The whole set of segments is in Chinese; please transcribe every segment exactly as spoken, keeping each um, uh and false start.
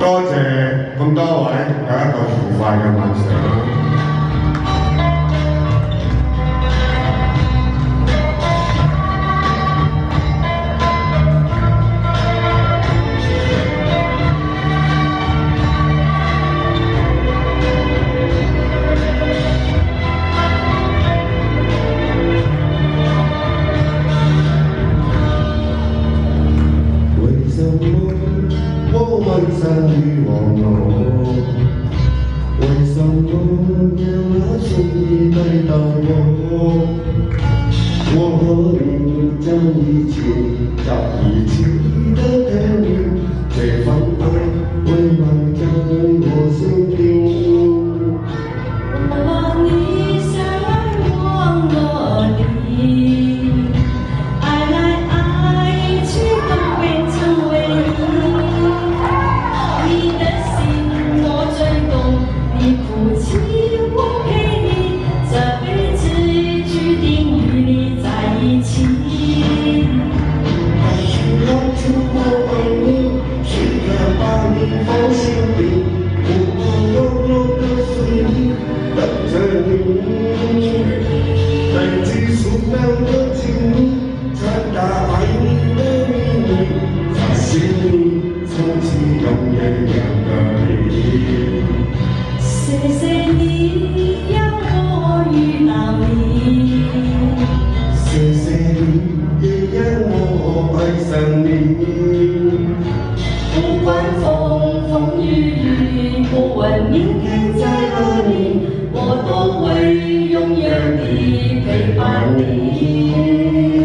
多謝咁多位，有一個愉快嘅晚上。为什么你忘我？为什么要拿心意带到我？我和你在一起，在一起的天地，这份爱温暖在我心里。我和你相爱忘了你，爱来爱去都变成回忆。 你的心我最懂，你哭泣我陪你，这辈子注定与你在一起。爱情让出我为你，时刻把你放心里，无无落落的随意等着你。累积数秒的情意，传达爱你的秘密，在心里。 从此永远有个你。谢谢你让我遇到你，谢谢你也让我爱上你。不管风风雨雨，不问明天在哪里，我都会永远地陪伴你。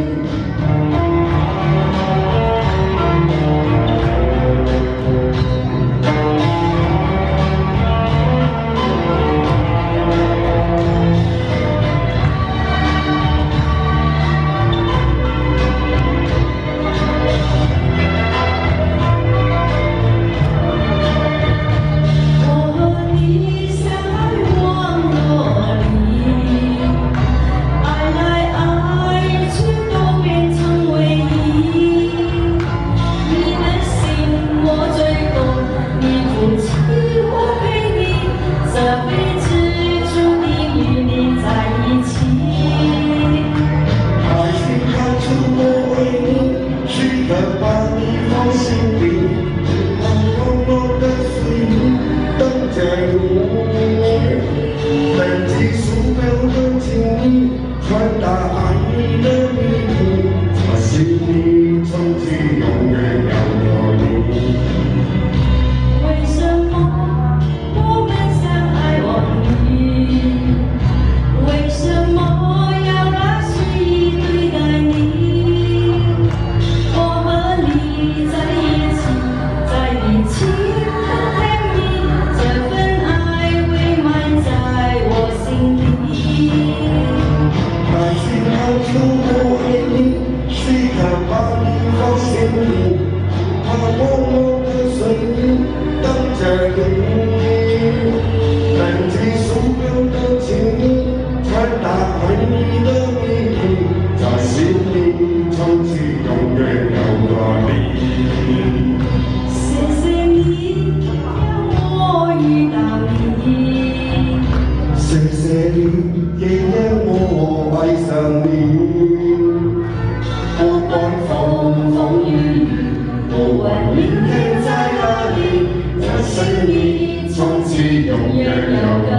传达爱你的秘密，在心里从此永远有个你。为什么我们相爱忘你？为什么要拿随意对待你？我和你在一起，在一起很甜蜜，这份爱会埋在我心里。 爱情让出我为你，时刻把你放心里，它默默的随你，等着你。累积数秒的情意，传达爱你的秘密，在心里从此永远有个你。谢谢你让我遇到你，谢谢你也让我。 爱上你，不管风风雨雨，不问明天在哪里，在心里从此永远有个。